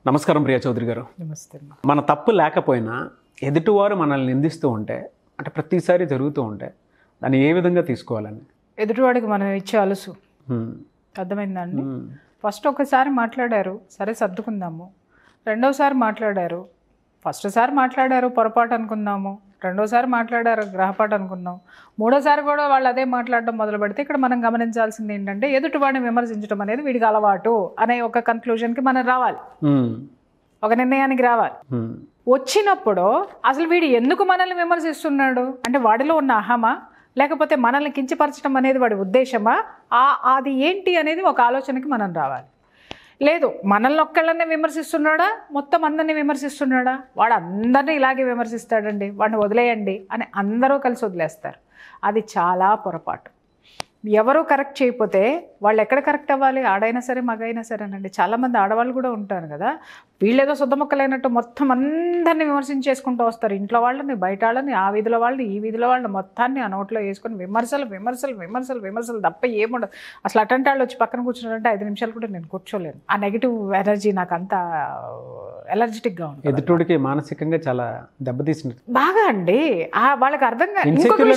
నమస్కారం ప్రియా చౌదరి గారు. నమస్తే. మన తప్పు లేకపోయినా ఎదుటివారు మనల్ని నిందిస్తూ ఉంటే అంటే ప్రతిసారి జరుగుతూ ఉంటే దాన్ని ఏ విధంగా తీసుకోవాలని? ఎదుటివాడికి మనం ఇచ్చే అలుసు అర్థమైందండి. ఫస్ట్ ఒకసారి మాట్లాడారు, సరే సర్దుకుందాము. రెండోసారి మాట్లాడారు, ఫస్ట్ సారి మాట్లాడారు పొరపాటు అనుకుందాము, రెండోసారి మాట్లాడారు గ్రహపాటు అనుకుందాం, మూడోసారి కూడా వాళ్ళు అదే మాట్లాడడం మొదలు పెడితే ఇక్కడ మనం గమనించాల్సింది ఏంటంటే ఎదుటివాడిని విమర్శించడం అనేది వీడికి అలవాటు అనే ఒక కన్క్లూజన్కి మనం రావాలి, ఒక నిర్ణయానికి రావాలి. వచ్చినప్పుడు అసలు వీడు ఎందుకు మనల్ని విమర్శిస్తున్నాడు అంటే వాడిలో ఉన్న అహమా లేకపోతే మనల్ని కించపరచడం అనేది వాడి ఉద్దేశమా, అది ఏంటి అనేది ఒక ఆలోచనకి మనం రావాలి. లేదు మనల్ని ఒక్కళ్ళనే విమర్శిస్తున్నాడా మొత్తం అందరినీ విమర్శిస్తున్నాడా, వాడు అందరినీ ఇలాగే విమర్శిస్తాడండి వాడిని వదిలేయండి అని అందరూ కలిసి వదిలేస్తారు. అది చాలా పొరపాటు. ఎవరు కరెక్ట్ చేయకపోతే వాళ్ళు ఎక్కడ కరెక్ట్ అవ్వాలి? ఆడైనా సరే మగైనా సరేనండి. చాలామంది ఆడవాళ్ళు కూడా ఉంటారు కదా, వీళ్ళేదో శుద్ధమొక్కలైనట్టు మొత్తం అందరినీ విమర్శించేసుకుంటూ వస్తారు. ఇంట్లో వాళ్ళని, బయట వాళ్ళని, ఆ వీధిలో వాళ్ళని, ఈ వీధిలో వాళ్ళని మొత్తాన్ని ఆ నోట్లో వేసుకొని విమర్శలు విమర్శలు విమర్శలు విమర్శలు తప్ప ఏముండదు. అసలు అటంటి వాళ్ళు వచ్చి పక్కన కూర్చున్నారంటే 5 నిమిషాలు కూడా నేను కూర్చోలేను. ఆ నెగిటివ్ ఎనర్జీ నాకు అంతా ఎలర్జెటిక్గా ఉంటుంది. ఎదుటికి మానసికంగా చాలా దెబ్బతీసినట్టు బాగా అండి. వాళ్ళకి అర్థం కాదు.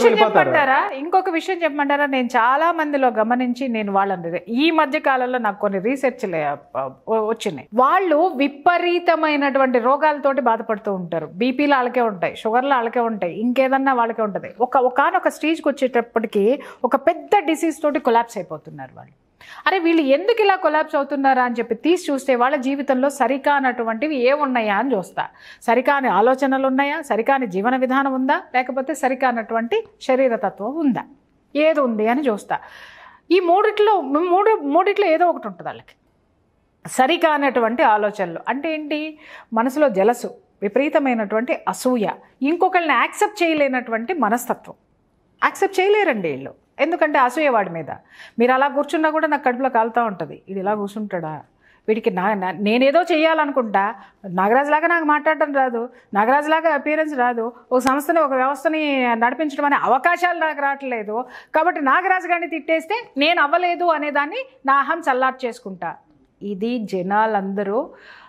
ఇంకొక విషయం చెప్పమంటారా, నేను చాలా మందిలో గమనించి నేను వాళ్ళని ఈ మధ్య కాలంలో నాకు కొన్ని రీసెర్చ్లు వచ్చినాయి. వాళ్ళు విపరీతమైనటువంటి రోగాలతోటి బాధపడుతూ ఉంటారు. బీపీలు వాళ్ళకే ఉంటాయి, షుగర్లు వాళ్ళకే ఉంటాయి, ఇంకేదన్నా వాళ్ళకే ఉంటుంది. ఒకనొక స్టేజ్కి వచ్చేటప్పటికి ఒక పెద్ద డిసీజ్ తోటి కొలాప్స్ అయిపోతున్నారు వాళ్ళు. అరే వీళ్ళు ఎందుకు ఇలా కొలాప్స్ అవుతున్నారా అని చెప్పి తీసి చూస్తే వాళ్ళ జీవితంలో సరికానటువంటివి ఏమున్నాయా అని చూస్తా. సరికాని ఆలోచనలు ఉన్నాయా, సరికాని జీవన విధానం ఉందా, లేకపోతే సరికానటువంటి శరీరతత్వం ఉందా, ఏది ఉంది అని చూస్తా. ఈ మూడిట్లో ఏదో ఒకటి ఉంటుంది వాళ్ళకి. సరికానటువంటి ఆలోచనలు అంటే ఏంటి? మనసులో జలసు, విపరీతమైనటువంటి అసూయ, ఇంకొకరిని యాక్సెప్ట్ చేయలేనటువంటి మనస్తత్వం. యాక్సెప్ట్ చేయలేరండి వీళ్ళు. ఎందుకంటే అసూయ వాడి మీద. మీరు అలా కూర్చున్నా కూడా నాకు కడుపులో కాలుతూ ఉంటుంది, ఇది ఇలా కూర్చుంటాడా, వీడికి నేనేదో చేయాలనుకుంటా, నాగరాజులాగా నాకు మాట్లాడటం రాదు, నాగరాజులాగా అపియరెన్స్ రాదు, ఒక సంస్థని ఒక వ్యవస్థని నడిపించడం అనే అవకాశాలు నాకు రావట్లేదు, కాబట్టి నాగరాజు గారిని తిట్టేస్తే నేను అవ్వలేదు అనేదాన్ని నా అహం చల్లార్చి చేసుకుంటా. ఇది జనాలందరూ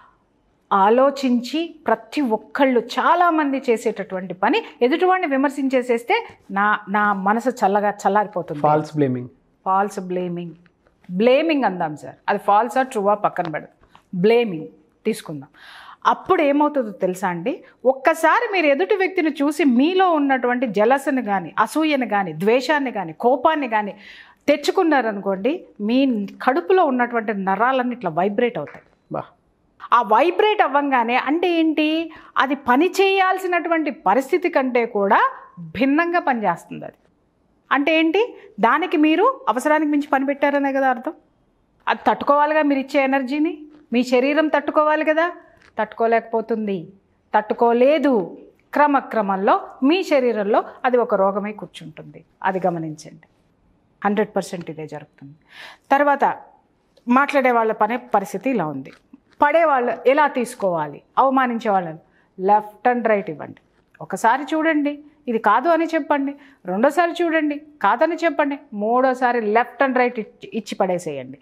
ఆలోచించి ప్రతి ఒక్కళ్ళు చాలామంది చేసేటటువంటి పని. ఎదుటివాడిని విమర్శించేసేస్తే నా మనసు చల్లారిపోతుంది. ఫాల్స్ బ్లేమింగ్ అందాం సార్, అది ఫాల్సా ట్రూవా పక్కన పెడదు, బ్లేమింగ్ తీసుకుందాం. అప్పుడు ఏమవుతుందో తెలుసా అండి, ఒక్కసారి మీరు ఎదుటి వ్యక్తిని చూసి మీలో ఉన్నటువంటి జలస్ని కానీ, అసూయని కానీ, ద్వేషాన్ని కానీ, కోపాన్ని కానీ తెచ్చుకున్నారనుకోండి, మీ కడుపులో ఉన్నటువంటి నరాలన్నీ ఇట్లా వైబ్రేట్ అవుతాయి. ఆ వైబ్రేట్ అవ్వంగానే అంటే ఏంటి, అది పని చేయాల్సినటువంటి పరిస్థితి కంటే కూడా భిన్నంగా పనిచేస్తుంది. అంటే ఏంటి, దానికి మీరు అవసరానికి మించి పని పెట్టారనే కదా అర్థం. అది తట్టుకోవాలిగా, మీరు ఇచ్చే ఎనర్జీని మీ శరీరం తట్టుకోవాలి కదా, తట్టుకోలేకపోతుంది, తట్టుకోలేదు. క్రమక్రమంలో మీ శరీరంలో అది ఒక రోగమై కూర్చుంటుంది. అది గమనించండి. 100% ఇదే జరుగుతుంది. తర్వాత మాట్లాడే వాళ్ళ పరిస్థితి ఇలా ఉంది. పడేవాళ్ళు ఎలా తీసుకోవాలి, అవమానించే వాళ్ళని లెఫ్ట్ అండ్ రైట్ ఇవ్వండి. ఒకసారి చూడండి, ఇది కాదు అని చెప్పండి, రెండోసారి చూడండి, కాదని చెప్పండి, మూడోసారి లెఫ్ట్ అండ్ రైట్ ఇచ్చి పడేసేయండి.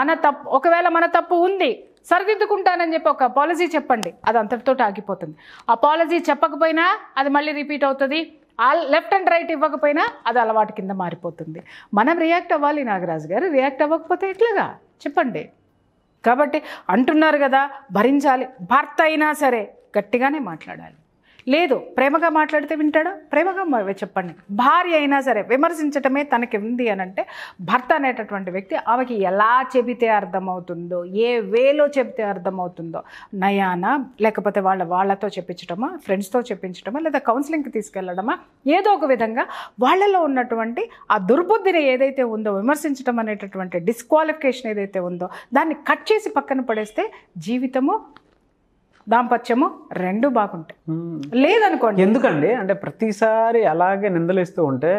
ఒకవేళ మన తప్పు ఉంది, సరిదిద్దుకుంటానని చెప్పి ఒక అపాలజీ చెప్పండి, అది అంతటితో ఆగిపోతుంది. అపాలజీ చెప్పకపోయినా అది మళ్ళీ రిపీట్ అవుతుంది. లెఫ్ట్ అండ్ రైట్ ఇవ్వకపోయినా అది అలవాటు కింద మారిపోతుంది. మనం రియాక్ట్ అవ్వాలి. నాగరాజు గారు రియాక్ట్ అవ్వకపోతే ఎట్లాగా చెప్పండి. కాబట్టి అంటున్నారు కదా, భరించాలి. భర్త అయినా సరే గట్టిగానే మాట్లాడాలి. లేదు ప్రేమగా మాట్లాడితే వింటాడా, ప్రేమగా చెప్పండి. భార్య అయినా సరే విమర్శించటమే తనకి ఉంది అని అంటే భర్త అనేటటువంటి వ్యక్తి ఆమెకి ఎలా చెబితే అర్థమవుతుందో, ఏ వేలో చెబితే అర్థమవుతుందో, నయానా లేకపోతే వాళ్ళతో చెప్పించడమా, ఫ్రెండ్స్తో చెప్పించడమా, లేదా కౌన్సిలింగ్కి తీసుకెళ్ళడమా, ఏదో ఒక విధంగా వాళ్ళలో ఉన్నటువంటి ఆ దుర్బుద్ధిని ఏదైతే ఉందో, విమర్శించడం అనేటటువంటి డిస్క్వాలిఫికేషన్ ఏదైతే ఉందో దాన్ని కట్ చేసి పక్కన పడేస్తే జీవితము, దాంపత్యము రెండు బాగుంటాయి. లేదనుకోండి. ఎందుకండి అంటే ప్రతిసారి అలాగే నిందలేస్తూ ఉంటే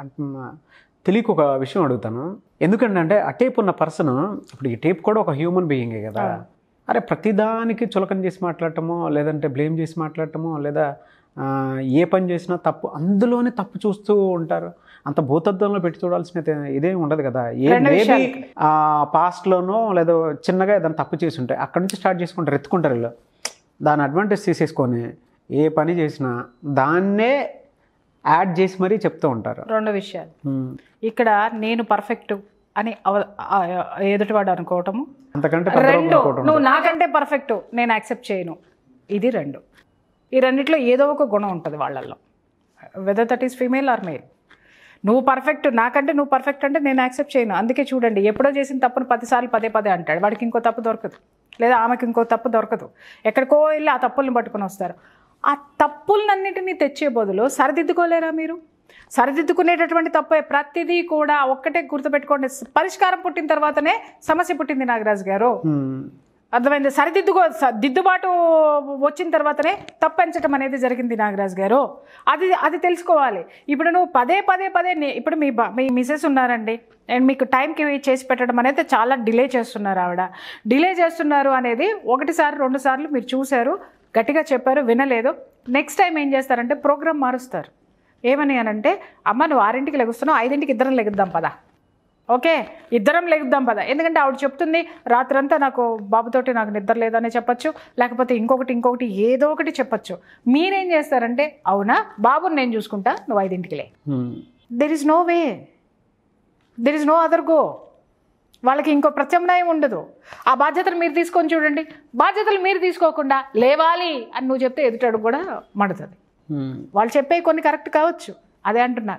తెలియక ఒక విషయం అడుగుతాను. ఎందుకంటే అంటే ఆ టేప్ ఉన్న పర్సన్, ఇప్పుడు ఈ టేప్ కూడా ఒక హ్యూమన్ బీయింగే కదా, అరే ప్రతిదానికి చులకన చేసి మాట్లాడటమో, లేదంటే బ్లేమ్ చేసి మాట్లాడటమో, లేదా ఏ పని చేసినా తప్పు, అందులోనే తప్పు చూస్తూ ఉంటారు. అంత భూతత్వంలో పెట్టి చూడాల్సిన ఇదేం ఉండదు కదా. మేబీ పాస్ట్లోనో లేదో చిన్నగా ఏదైనా తప్పు చేసి ఉంటాయి, అక్కడ నుంచి స్టార్ట్ చేసుకుంటారు, ఎత్తుకుంటారు వీళ్ళు. దాని అడ్వాంటేజ్ తీసేసుకొని ఏ పని చేసినా దాన్నే యాడ్ చేసి మరీ చెప్తూ ఉంటారు. 2 విషయాలు ఇక్కడ, నేను పర్ఫెక్ట్ అని ఎదుటివాడు అనుకోవటము, అంతకంటే 2 నువ్వు నాకంటే పర్ఫెక్ట్ నేను యాక్సెప్ట్ చేయను, ఇది 2. ఈ రెండిట్లో ఏదో ఒక గుణం ఉంటుంది వాళ్ళల్లో, whether that is female or male. నువ్వు పర్ఫెక్ట్, నాకంటే నువ్వు పర్ఫెక్ట్ అంటే నేను యాక్సెప్ట్ చేయను. అందుకే చూడండి, ఎప్పుడో చేసిన తప్పును 10 సార్లు పదే అంటాడు, వాడికి ఇంకో తప్పు దొరకదు, లేదా ఆమెకి ఇంకో తప్పు దొరకదు. ఎక్కడికో వెళ్ళి ఆ తప్పుల్ని పట్టుకొని వస్తారు. ఆ తప్పులన్నింటినీ తెచ్చే బదులు సరిదిద్దుకోలేరా మీరు? సరిదిద్దుకునేటటువంటి తప్పే ప్రతిదీ కూడా. ఒక్కటే గుర్తుపెట్టుకోండి, పరిష్కారం పుట్టిన తర్వాతనే సమస్య పుట్టింది నాగరాజు గారు. అర్థమైంది? దిద్దుబాటు వచ్చిన తర్వాతనే తప్పించటం అనేది జరిగింది నాగరాజు గారు. అది తెలుసుకోవాలి. ఇప్పుడు నువ్వు పదే ఇప్పుడు మీ మిసెస్ ఉన్నారండి, అండ్ మీకు టైంకి చేసి పెట్టడం అనేది చాలా డిలే చేస్తున్నారు. ఆవిడ డిలే చేస్తున్నారు అనేది 1 సారి 2 సార్లు మీరు చూశారు, గట్టిగా చెప్పారు, వినలేదు. నెక్స్ట్ టైం ఏం చేస్తారంటే ప్రోగ్రామ్ మారుస్తారు. ఏమని అనంటే, అమ్మ నువ్వు 6ంటికి లెగుస్తున్నావు, 5ంటికి ఇద్దరం లెగుద్దాం పదా, ఓకే ఇద్దరం లెగుద్దాం పదా. ఎందుకంటే ఆవిడ చెప్తుంది రాత్రంతా నాకు బాబుతోటి నాకు నిద్ర లేదని చెప్పచ్చు, లేకపోతే ఇంకొకటి ఏదో ఒకటి చెప్పచ్చు. మీరేం చేస్తారంటే, అవునా బాబుని నేను చూసుకుంటా, నువ్వు 5ంటికి లే. There is no way, there is no other go. వాళ్ళకి ఇంకో ప్రత్యామ్నాయం ఉండదు. ఆ బాధ్యతలు మీరు తీసుకొని చూడండి. బాధ్యతలు మీరు తీసుకోకుండా లేవాలి అని నువ్వు చెప్తే ఎదుటాడు కూడా మండుతుంది. వాళ్ళు చెప్పే కొన్ని కరెక్ట్ కావచ్చు, అదే అంటున్నా,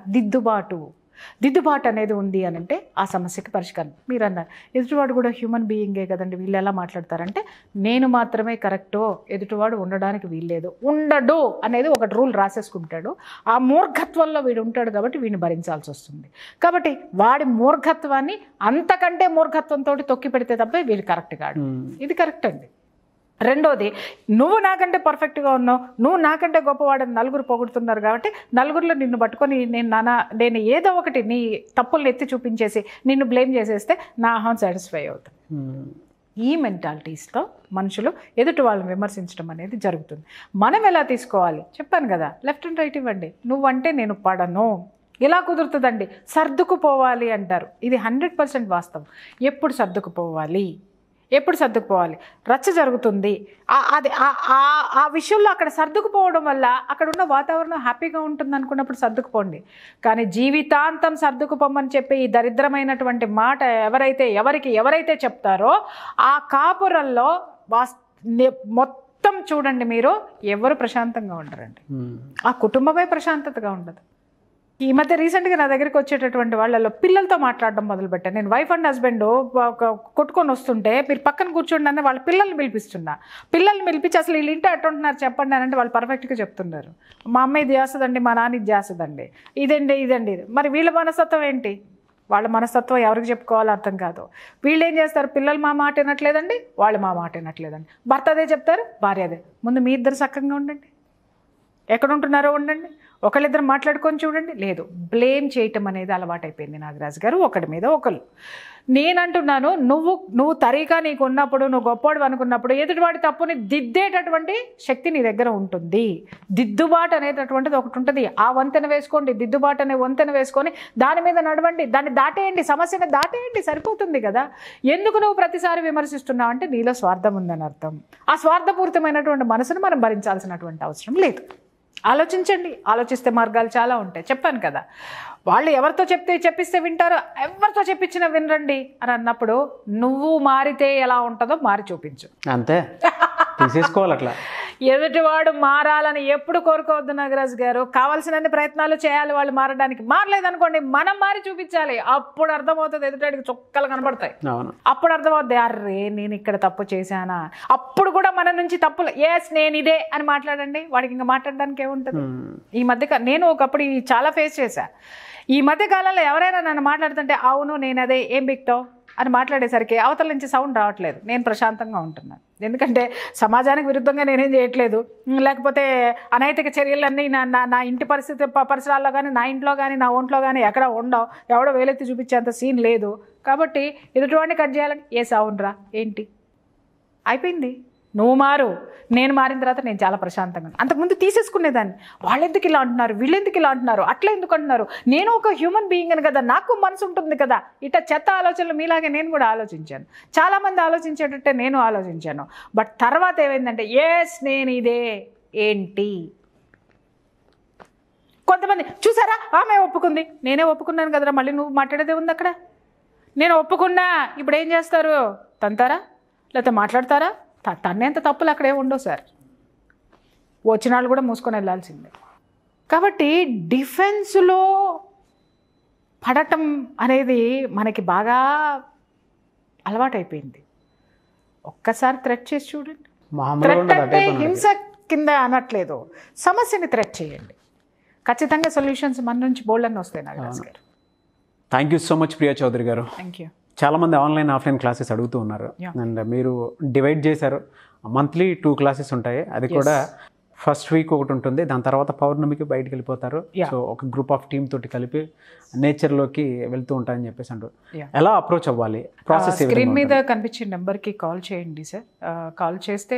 దిద్దుబాటు అనేది ఉంది అని అంటే ఆ సమస్యకి పరిష్కారం. మీరు అన్నారు ఎదుటివాడు కూడా హ్యూమన్ బీయింగే కదండి, వీళ్ళు ఎలా మాట్లాడతారంటే నేను మాత్రమే కరెక్టో, ఎదుటివాడు ఉండడానికి వీల్లేదు, ఉండడు అనేది ఒక రూల్ రాసేసుకుంటాడు. ఆ మూర్ఖత్వంలో వీడు ఉంటాడు కాబట్టి వీడిని భరించాల్సి వస్తుంది. కాబట్టి వాడి మూర్ఖత్వాన్ని అంతకంటే మూర్ఖత్వంతో తొక్కి పెడితే తప్ప వీడు కరెక్ట్ కాడు. ఇది కరెక్ట్ అండి. రెండోది, నువ్వు నాకంటే ఉన్నావు, నువ్వు నాకంటే గొప్పవాడని నలుగురు పొగుడుతున్నారు కాబట్టి నలుగురిలో నిన్ను పట్టుకొని నేను ఏదో ఒకటి నీ తప్పుల్ని ఎత్తి చూపించేసి నిన్ను బ్లేమ్ చేసేస్తే నా అహం సాటిస్ఫై అవుతుంది. ఈ మెంటాలిటీస్తో మనుషులు ఎదుటి వాళ్ళని విమర్శించడం అనేది జరుగుతుంది. మనం ఎలా తీసుకోవాలి చెప్పాను కదా, లెఫ్ట్ అండ్ రైట్ ఇవ్వండి. నువ్వంటే నేను పడను, ఇలా కుదురుతుందండి, సర్దుకుపోవాలి అంటారు. ఇది 100% వాస్తవం. ఎప్పుడు సర్దుకుపోవాలి? రచ్చ జరుగుతుంది, అది ఆ విషయంలో అక్కడ సర్దుకుపోవడం వల్ల అక్కడ ఉన్న వాతావరణం హ్యాపీగా ఉంటుంది అనుకున్నప్పుడు సర్దుకుపోండి. కానీ జీవితాంతం సర్దుకుపోమని చెప్పి ఈ దరిద్రమైనటువంటి మాట ఎవరైతే చెప్తారో ఆ కాపురంలో మొత్తం చూడండి మీరు, ఎవరు ప్రశాంతంగా ఉండరండి. ఆ కుటుంబమే ప్రశాంతతగా ఉండదు. ఈ మధ్య రీసెంట్గా నా దగ్గరికి వచ్చేటటువంటి వాళ్ళలో పిల్లలతో మాట్లాడడం మొదలుపెట్టాను. నేను వైఫ్ అండ్ హస్బెండ్ కొట్టుకొని వస్తుంటే మీరు పక్కన కూర్చోండి అని వాళ్ళ పిల్లల్ని పిలిపించి అసలు వీళ్ళు ఇంటి అట్టుంటున్నారు చెప్పండి అని అంటే వాళ్ళు పర్ఫెక్ట్గా చెప్తున్నారు. మా అమ్మ ఇది చేస్తుందండి, మా నాన్న ఇది చేస్తుందండి, ఇదండి. మరి వీళ్ళ మనస్తత్వం ఏంటి? వాళ్ళ మనస్తత్వం ఎవరికి చెప్పుకోవాలో అర్థం కాదు. వీళ్ళు ఏం చేస్తారు, పిల్లలు మా మాట వినట్లేదండి, వాళ్ళు మా మాట వినట్లేదండి, భర్త అదే చెప్తారు, భార్య అదే. ముందు మీ ఇద్దరు చక్కగా ఉండండి, ఎక్కడ ఉంటున్నారో ఉండండి, ఒకళ్ళిద్దరు మాట్లాడుకొని చూడండి. లేదు, బ్లేమ్ చేయటం అనేది అలవాటైపోయింది నాగరాజు గారు, ఒకటి మీద ఒకళ్ళు. నేనంటున్నాను, నువ్వు తరీకా నీకు ఉన్నప్పుడు, నువ్వు గొప్పవాడు అనుకున్నప్పుడు ఎదుటివాడి తప్పుని దిద్దేటటువంటి శక్తి నీ దగ్గర ఉంటుంది. దిద్దుబాటు అనేటటువంటిది ఒకటి ఉంటుంది. ఆ వంతెన వేసుకోండి, దిద్దుబాటు అనే వంతెన వేసుకొని దాని మీద నడవండి, దాన్ని దాటేయండి, సమస్యను దాటేయండి, సరిపోతుంది కదా. ఎందుకు నువ్వు ప్రతిసారి విమర్శిస్తున్నావు అంటే నీలో స్వార్థం ఉందని అర్థం. ఆ స్వార్థపూరితమైనటువంటి మనసును మనం భరించాల్సినటువంటి అవసరం లేదు. ఆలోచించండి, ఆలోచిస్తే మార్గాలు చాలా ఉంటాయి. చెప్పాను కదా, వాళ్ళు ఎవరితో చెప్పిస్తే వింటారో, ఎవరితో చెప్పించినా వినరండి అని అన్నప్పుడు నువ్వు మారితే ఎలా ఉంటుందో మారి చూపించు, అంతే. తీసేసుకోవాలి అట్లా. ఎదుటివాడు మారాలని ఎప్పుడు కోరుకోవద్దు నాగరాజు గారు. కావాల్సినన్ని ప్రయత్నాలు చేయాలి వాళ్ళు మారడానికి. మారలేదనుకోండి, మనం మారి చూపించాలి. అప్పుడు అర్థమవుతుంది, ఎదుటివాడికి చుక్కలు కనబడతాయి. అప్పుడు అర్థమవుతుంది, అర్రే నేను ఇక్కడ తప్పు చేశానా. అప్పుడు కూడా మన నుంచి తప్పులు, ఎస్ నేను ఇదే అని మాట్లాడండి, వాడికి ఇంకా మాట్లాడడానికి ఏముంటుంది. ఈ మధ్య నేను ఒకప్పుడు చాలా ఫేస్ చేశా. ఈ మధ్య కాలంలో ఎవరైనా నన్ను మాట్లాడుతుంటే అవును నేను అదే, ఏం బిక్తావు అని మాట్లాడేసరికి అవతల నుంచి సౌండ్ రావట్లేదు. నేను ప్రశాంతంగా ఉంటున్నాను, ఎందుకంటే సమాజానికి విరుద్ధంగా నేనేం చేయట్లేదు, లేకపోతే అనైతిక చర్యలన్నీ నా ఇంటి పరిసరాల్లో కానీ, నా ఇంట్లో కానీ, నా ఒంట్లో కానీ ఎక్కడ ఉండవు, ఎవడో వేలెత్తి చూపించేంత సీన్ లేదు. కాబట్టి ఎదుటివాడిని కట్ చేయాలని ఏ సౌండ్ రా ఏంటి అయిపోయింది. నువ్వు మారు, నేను మారిన తర్వాత నేను చాలా ప్రశాంతంగా. అంతకుముందు తీసేసుకునేదాన్ని, వాళ్ళు ఎందుకు ఇలా అంటున్నారు, వీళ్ళు ఎందుకు ఇలా అంటున్నారు, అట్లా ఎందుకు అంటున్నారు, నేను ఒక హ్యూమన్ బీయింగ్ అని కదా, నాకు మనసు ఉంటుంది కదా, ఇట్లా చెత్త ఆలోచనలు మీలాగే నేను కూడా ఆలోచించాను. చాలామంది ఆలోచించేటట్టే నేను ఆలోచించాను. బట్ తర్వాత ఏమైందంటే ఎస్ నేను ఇదే ఏంటి. కొంతమంది చూసారా ఆమె ఒప్పుకుంది, నేనే ఒప్పుకున్నాను కదరా, మళ్ళీ నువ్వు మాట్లాడేదే ఉంది అక్కడ. నేను ఒప్పుకున్నా, ఇప్పుడు ఏం చేస్తారు, తంతారా లేకపోతే మాట్లాడతారా? తన్నేంత తప్పులు అక్కడే ఉండవు సార్, వచ్చిన వాళ్ళు కూడా మూసుకొని వెళ్ళాల్సిందే. కాబట్టి డిఫెన్స్లో పడటం అనేది మనకి బాగా అలవాటైపోయింది. ఒక్కసారి థ్రెట్ చేసి చూడండి. థ్రెట్ అంటే హింస కింద అనట్లేదు, సమస్యని థ్రెట్ చేయండి, ఖచ్చితంగా సొల్యూషన్స్ మన నుంచి బోల్డ్ వస్తాయి. నాగరాజ్ గారు, thank you so much Priya Chowdary గారు. Thank you. చాలామంది ఆన్లైన్ ఆఫ్లైన్ క్లాసెస్ అడుగుతూ ఉన్నారు, అండ్ మీరు డివైడ్ చేశారు. మంత్లీ 2 క్లాసెస్ ఉంటాయి, అది కూడా ఫస్ట్ వీక్ ఒకటి ఉంటుంది, దాని తర్వాత పౌర్ణమికి బయటకు వెళ్ళిపోతారు. సో ఒక గ్రూప్ ఆఫ్ టీమ్ తోటి కలిపి నేచర్లోకి వెళ్తూ ఉంటారని చెప్పేసి అంటారు. ఎలా అప్రోచ్ అవ్వాలి, ప్రాసెస్? స్క్రీన్ మీద కనిపించే నెంబర్కి కాల్ చేయండి సార్. కాల్ చేస్తే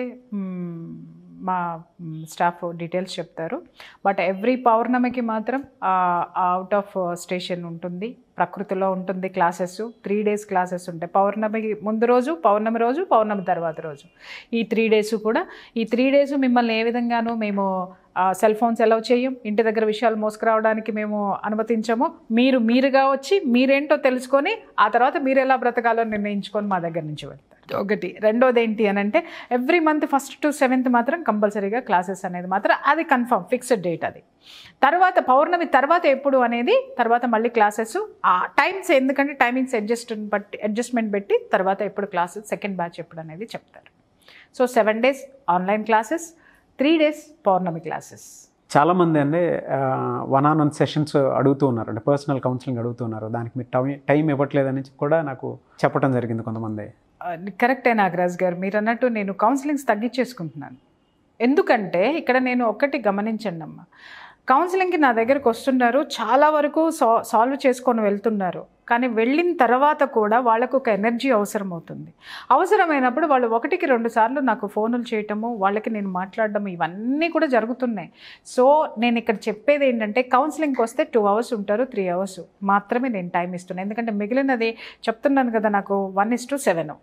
మా స్టాఫ్ డీటెయిల్స్ చెప్తారు. బట్ ఎవ్రీ పౌర్ణమికి మాత్రం అవుట్ ఆఫ్ స్టేషన్ ఉంటుంది, ప్రకృతిలో ఉంటుంది క్లాసెస్. 3 days క్లాసెస్ ఉంటాయి. పౌర్ణమికి ముందు రోజు, పౌర్ణమి రోజు, పౌర్ణమి తర్వాత రోజు, ఈ 3 days కూడా. ఈ 3 days మిమ్మల్ని ఏ విధంగానూ మేము సెల్ ఫోన్స్ అలౌ చేయం, ఇంటి దగ్గర విషయాలు మోసుకురావడానికి మేము అనుమతించము. మీరుగా వచ్చి మీరేంటో తెలుసుకొని ఆ తర్వాత మీరు ఎలా బ్రతకాలో నిర్ణయించుకొని మా దగ్గర నుంచి వెళ్తారు. ఒకటి. రెండోది ఏంటి అని అంటే every month 1st to 7th మాత్రం కంపల్సరీగా క్లాసెస్ అనేది మాత్రం అది కన్ఫర్మ్ ఫిక్స్డ్ డేట్. అది తర్వాత పౌర్ణమి తర్వాత ఎప్పుడు అనేది తర్వాత మళ్ళీ క్లాసెస్ ఆ టైమ్స్, ఎందుకంటే టైమింగ్స్ అడ్జస్ట్మెంట్ పెట్టి తర్వాత ఎప్పుడు క్లాసెస్ సెకండ్ బ్యాచ్ ఎప్పుడు అనేది చెప్తారు. So 7 days online classes, 3 days పౌర్ణమి క్లాసెస్. చాలామంది అండి 1-on-1 సెషన్స్ అడుగుతూ ఉన్నారు, అంటే పర్సనల్ కౌన్సిలింగ్ అడుగుతున్నారు. దానికి మీరు టైం ఇవ్వట్లేదని కూడా నాకు చెప్పడం జరిగింది కొంతమంది. కరెక్టే నాగరాజ్ గారు, మీరు అన్నట్టు నేను కౌన్సిలింగ్స్ తగ్గించేసుకుంటున్నాను. ఎందుకంటే ఇక్కడ నేను ఒక్కటి గమనించండి అమ్మ, కౌన్సిలింగ్కి నా దగ్గరకు వస్తున్నారు, చాలా వరకు సాల్వ్ చేసుకొని వెళ్తున్నారు. కానీ వెళ్ళిన తర్వాత కూడా వాళ్ళకు ఒక ఎనర్జీ అవసరం అవుతుంది. అవసరమైనప్పుడు వాళ్ళు 1-2 సార్లు నాకు ఫోన్లు చేయటము, వాళ్ళకి నేను మాట్లాడడం, ఇవన్నీ కూడా జరుగుతున్నాయి. సో నేను ఇక్కడ చెప్పేది ఏంటంటే కౌన్సిలింగ్కి వస్తే 2 hours ఉంటారు, 3 hours మాత్రమే నేను టైం ఇస్తున్నాను. ఎందుకంటే మిగిలినది చెప్తున్నాను కదా, నాకు 1:7.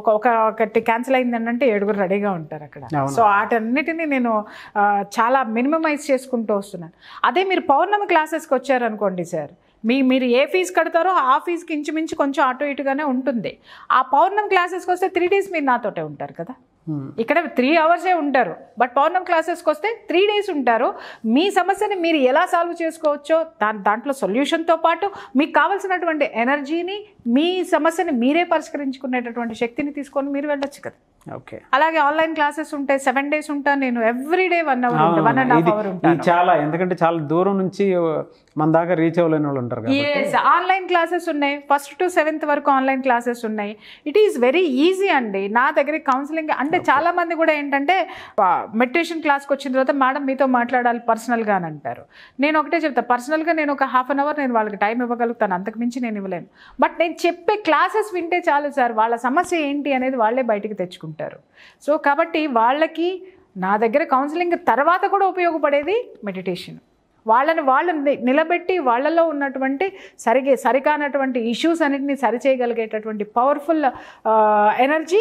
ఒకటి క్యాన్సిల్ అయిందంటే 7 రెడీగా ఉంటారు అక్కడ. సో వాటన్నిటిని నేను చాలా మినిమమైజ్ చేసుకుంటూ వస్తున్నాను. అదే మీరు పౌర్ణమి క్లాసెస్కి వచ్చారనుకోండి సార్, మీరు ఏ ఫీజు కడతారో ఆ ఫీజుకి ఇంచుమించు కొంచెం అటు ఇటుగానే ఉంటుంది. ఆ పౌర్ణమి క్లాసెస్కి వస్తే 3 days మీరు నాతోటే ఉంటారు కదా. ఇక్కడ 3 hours ఉంటారు, బట్ పౌర్ణమి క్లాసెస్కి వస్తే 3 days ఉంటారు. మీ సమస్యని మీరు ఎలా సాల్వ్ చేసుకోవచ్చో దాంట్లో సొల్యూషన్తో పాటు మీకు కావాల్సినటువంటి ఎనర్జీని, మీ సమస్యని మీరే పరిష్కరించుకునేటటువంటి శక్తిని తీసుకొని మీరు వెళ్ళొచ్చు కదా. ఓకే. అలాగే ఆన్లైన్ క్లాసెస్ ఉంటాయి, 7 days ఉంటాను నేను. ఎవ్రీ డే 1 hour, 1.5 hour ఉంటాను. చాలా, ఎందుకంటే చాలా దూరం నుంచి మన దాకా రీచ్ అవ్వలేని వాళ్ళు ఉంటారు. ఆన్లైన్ క్లాసెస్ ఉన్నాయి, 1st to 7th వరకు ఆన్లైన్ క్లాసెస్ ఉన్నాయి. ఇట్ ఈస్ వెరీ ఈజీ అండి. నా దగ్గర కౌన్సిలింగ్ అంటే చాలా మంది కూడా ఏంటంటే మెడిటేషన్ క్లాస్కి వచ్చిన తర్వాత మేడం మీతో మాట్లాడాలి పర్సనల్గా అని అంటారు. నేను ఒకటే చెప్తాను, పర్సనల్గా నేను ఒక 1/2 hour నేను వాళ్ళకి టైం ఇవ్వగలుగుతాను, అంతకుమించి నేను ఇవ్వలేను. బట్ నేను చెప్పే క్లాసెస్ వింటే చాలు సార్, వాళ్ళ సమస్య ఏంటి అనేది వాళ్ళే బయటికి తెచ్చుకుంటారు. సో కాబట్టి వాళ్ళకి నా దగ్గర కౌన్సిలింగ్ తర్వాత కూడా ఉపయోగపడేది మెడిటేషన్. వాళ్ళు నిలబెట్టి వాళ్ళలో ఉన్నటువంటి సరికానటువంటి ఇష్యూస్ అన్నిటిని సరిచేయగలిగేటటువంటి పవర్ఫుల్ ఎనర్జీ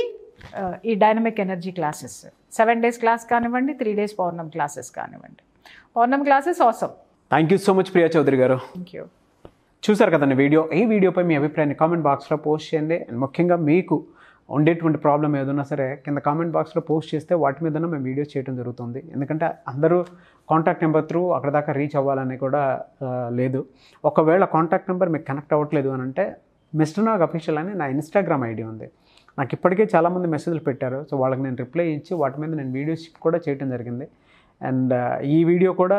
ఈ dynamic energy classes. 7 days class కానివ్వండి, 3 days పౌర్ణమి క్లాసెస్ కానివ్వండి. పౌర్ణమి classes awesome. Thank you so much Priya Chowdary గారు. Thank you. చూసారు కదండి వీడియో. ఈ వీడియోపై మీ అభిప్రాయాన్ని కామెంట్ బాక్స్లో పోస్ట్ చేయండి. అండ్ ముఖ్యంగా మీకు ఉండేటువంటి ప్రాబ్లం ఏదన్నా సరే కింద కామెంట్ బాక్స్లో పోస్ట్ చేస్తే వాటి మీద మేము వీడియోస్ చేయడం జరుగుతుంది. ఎందుకంటే అందరూ కాంటాక్ట్ నెంబర్ త్రూ అక్కడ దాకా రీచ్ అవ్వాలని కూడా లేదు. ఒకవేళ కాంటాక్ట్ నెంబర్ మీకు కనెక్ట్ అవ్వట్లేదు అని అంటే మిస్టర్ నాగ్ అఫీషియల్ అని నా ఇన్స్టాగ్రామ్ ఐడి ఉంది. నాకు ఇప్పటికే చాలామంది మెసేజ్లు పెట్టారు. సో వాళ్ళకి నేను రిప్లై ఇచ్చి వాటి మీద నేను వీడియోస్ కూడా చేయడం జరిగింది. అండ్ ఈ వీడియో కూడా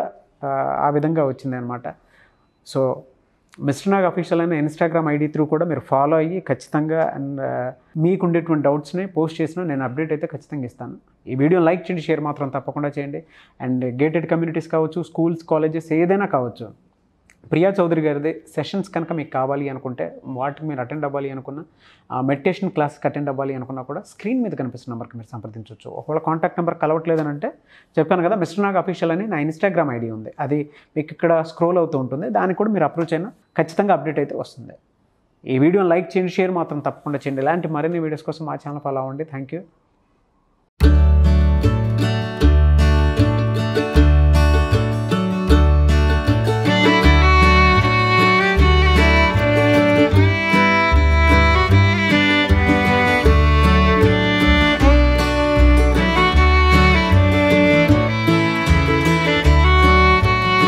ఆ విధంగా వచ్చింది అనమాట. సో మిస్టర్ నాగ్ అఫీషియల్ అయిన ఇన్స్టాగ్రామ్ ఐడి త్రూ కూడా మీరు ఫాలో అయ్యి ఖచ్చితంగా అండ్ మీకు ఉండేటువంటి డౌట్స్ని పోస్ట్ చేసినా నేను అప్డేట్ అయితే ఖచ్చితంగా ఇస్తాను. ఈ వీడియోని లైక్ చేయండి, షేర్ మాత్రం తప్పకుండా చేయండి. అండ్ గేటెడ్ కమ్యూనిటీస్ కావచ్చు, స్కూల్స్, కాలేజెస్ ఏదైనా కావచ్చు, ప్రియా చౌదరి గారిది సెషన్స్ కనుక మీకు కావాలి అనుకుంటే, వాటికి మీరు అటెండ్ అవ్వాలి అనుకున్న, మెడిటేషన్ క్లాస్కి అటెండ్ అవ్వాలి అనుకున్నా కూడా స్క్రీన్ మీద కనిపిస్తున్న నెంబర్కి మీరు సంప్రదించవచ్చు. ఒకవేళ కాంటాక్ట్ నెంబర్ కలవట్లేదని అంటే చెప్పాను కదా, మిస్టర్ నాగ్ అఫీషియల్ అని నా ఇన్స్టాగ్రామ్ ఐడి ఉంది, అది మీకు ఇక్కడ స్క్రోల్ అవుతూ ఉంటుంది. దానికి కూడా మీరు అప్రోచ్ అయినా ఖచ్చితంగా అప్డేట్ అయితే వస్తుంది. ఈ వీడియోని లైక్ చేయండి, షేర్ మాత్రం తప్పకుండా చేయండి. ఇలాంటి మరిన్ని వీడియోస్ కోసం మా ఛానల్ ఫాలో అవ్వండి. Thank you.